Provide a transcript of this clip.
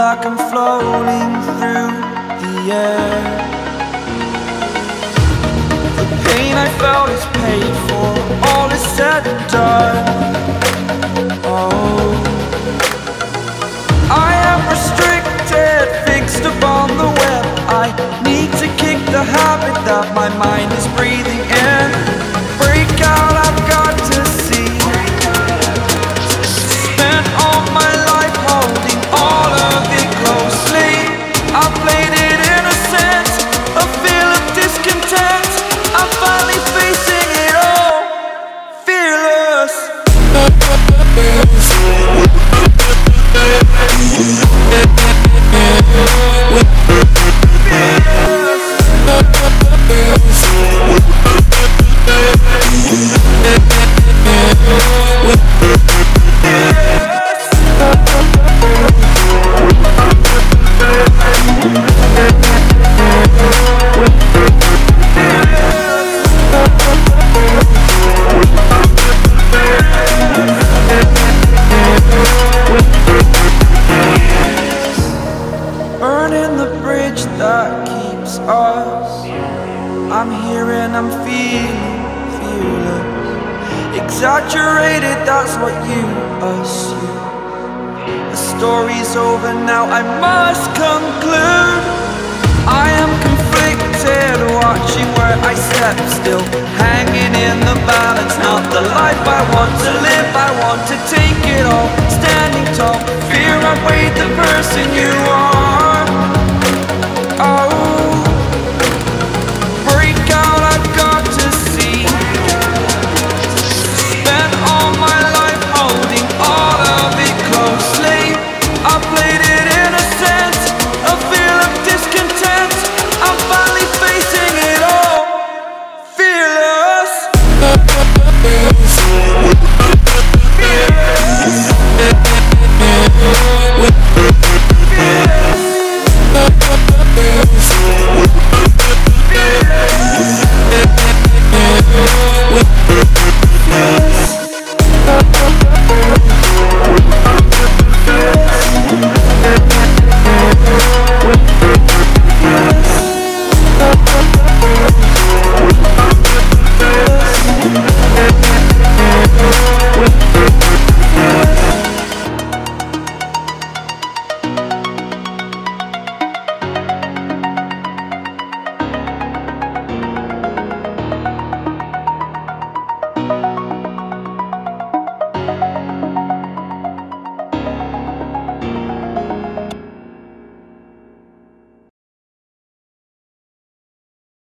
like I'm floating through the air. The pain I felt is paid for, all is said and done. Oh, I am restricted, fixed upon the web. I need to kick the habit that my mind is breathing in. Break out, I've got to see. Spent all my life holding all of it closely. I played it innocent, a feel of discontent. I'm finally facing it all, fearless. Burning the bridge that keeps us. I'm here and I'm feeling fearless. Exaggerated, that's what you assume. The story's over now, I must conclude. I am conflicted, watching where I step still, hanging in the balance. Not the life I want to live, I want to take it all. Standing tall, fear I weighed the person you